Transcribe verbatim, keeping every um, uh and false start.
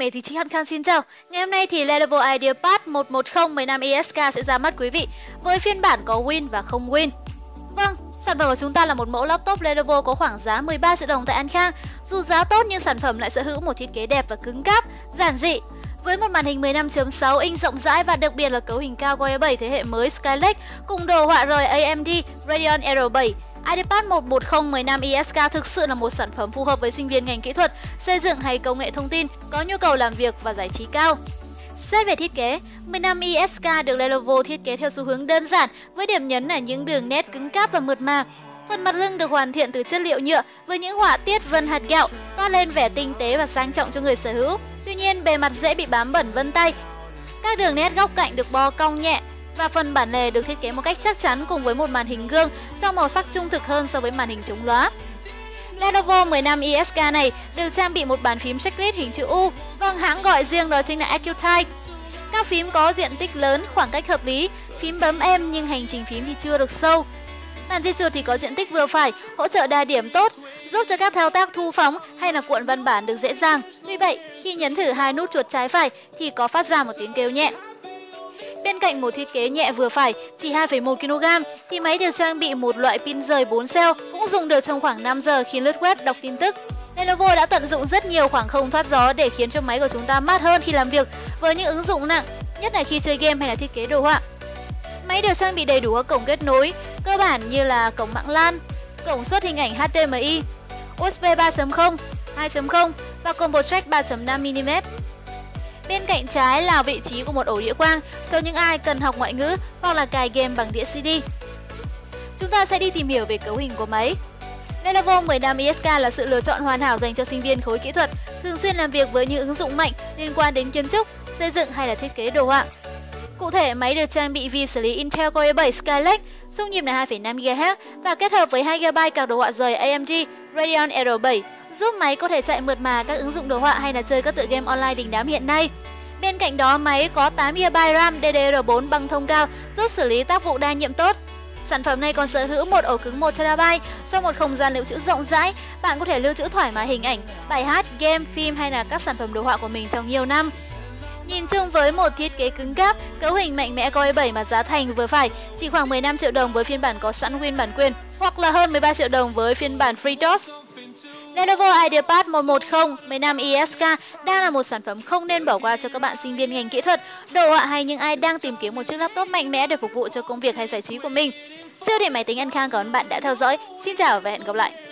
thì chị Hân Khang xin chào. Ngày hôm nay thì Lenovo IdeaPad một một không mười lăm E S K sẽ ra mắt quý vị với phiên bản có Win và không Win. Vâng, sản phẩm của chúng ta là một mẫu laptop Lenovo có khoảng giá mười ba triệu đồng tại An Khang. Dù giá tốt nhưng sản phẩm lại sở hữu một thiết kế đẹp và cứng cáp, giản dị. Với một màn hình mười lăm chấm sáu inch rộng rãi và đặc biệt là cấu hình cao Core i bảy thế hệ mới Skylake cùng đồ họa rời A M D Radeon R bảy, IdeaPad một một không mười lăm E S K thực sự là một sản phẩm phù hợp với sinh viên ngành kỹ thuật, xây dựng hay công nghệ thông tin có nhu cầu làm việc và giải trí cao. Xét về thiết kế, mười lăm E S K được Lenovo thiết kế theo xu hướng đơn giản với điểm nhấn là những đường nét cứng cáp và mượt mà. Phần mặt lưng được hoàn thiện từ chất liệu nhựa với những họa tiết vân hạt gạo toát lên vẻ tinh tế và sang trọng cho người sở hữu. Tuy nhiên, bề mặt dễ bị bám bẩn vân tay. Các đường nét góc cạnh được bo cong nhẹ và phần bản lề được thiết kế một cách chắc chắn cùng với một màn hình gương trong màu sắc trung thực hơn so với màn hình chống lóa. Lenovo mười lăm E S K này được trang bị một bàn phím checklist hình chữ U, vâng, hãng gọi riêng đó chính là Accutype. Các phím có diện tích lớn, khoảng cách hợp lý, phím bấm êm nhưng hành trình phím thì chưa được sâu. Bàn di chuột thì có diện tích vừa phải, hỗ trợ đa điểm tốt, giúp cho các thao tác thu phóng hay là cuộn văn bản được dễ dàng. Tuy vậy, khi nhấn thử hai nút chuột trái phải thì có phát ra một tiếng kêu nhẹ. Bên cạnh một thiết kế nhẹ vừa phải, chỉ hai phẩy một ki lô gam, thì máy được trang bị một loại pin rời bốn cell, cũng dùng được trong khoảng năm giờ khi lướt web đọc tin tức. Lenovo đã tận dụng rất nhiều khoảng không thoát gió để khiến cho máy của chúng ta mát hơn khi làm việc với những ứng dụng nặng, nhất là khi chơi game hay là thiết kế đồ họa. Máy được trang bị đầy đủ các cổng kết nối cơ bản như là cổng mạng LAN, cổng xuất hình ảnh H D M I, U S B ba chấm không, hai chấm không và combo jack ba phẩy năm mi li mét. Bên cạnh trái là vị trí của một ổ đĩa quang cho những ai cần học ngoại ngữ hoặc là cài game bằng đĩa C D. Chúng ta sẽ đi tìm hiểu về cấu hình của máy. Lenovo mười lăm E S K là sự lựa chọn hoàn hảo dành cho sinh viên khối kỹ thuật, thường xuyên làm việc với những ứng dụng mạnh liên quan đến kiến trúc, xây dựng hay là thiết kế đồ họa. Cụ thể, máy được trang bị vi xử lý Intel Core i bảy Skylake, xung nhịp là hai phẩy năm gi ga héc và kết hợp với hai gi ga bai card đồ họa rời A M D Radeon R bảy, giúp máy có thể chạy mượt mà các ứng dụng đồ họa hay là chơi các tựa game online đình đám hiện nay. Bên cạnh đó, máy có tám gi ga bai RAM D D R bốn băng thông cao, giúp xử lý tác vụ đa nhiệm tốt. Sản phẩm này còn sở hữu một ổ cứng một tê ra bai cho một không gian lưu trữ rộng rãi. Bạn có thể lưu trữ thoải mái hình ảnh, bài hát, game, phim hay là các sản phẩm đồ họa của mình trong nhiều năm. Nhìn chung với một thiết kế cứng cáp, cấu hình mạnh mẽ Core i bảy mà giá thành vừa phải, chỉ khoảng mười lăm triệu đồng với phiên bản có sẵn Win bản quyền hoặc là hơn mười ba triệu đồng với phiên bản FreeDOS. Lenovo IdeaPad một một không mười lăm E S K đang là một sản phẩm không nên bỏ qua cho các bạn sinh viên ngành kỹ thuật, đồ họa hay những ai đang tìm kiếm một chiếc laptop mạnh mẽ để phục vụ cho công việc hay giải trí của mình. Siêu thị máy tính An Khang cảm ơn bạn đã theo dõi. Xin chào và hẹn gặp lại.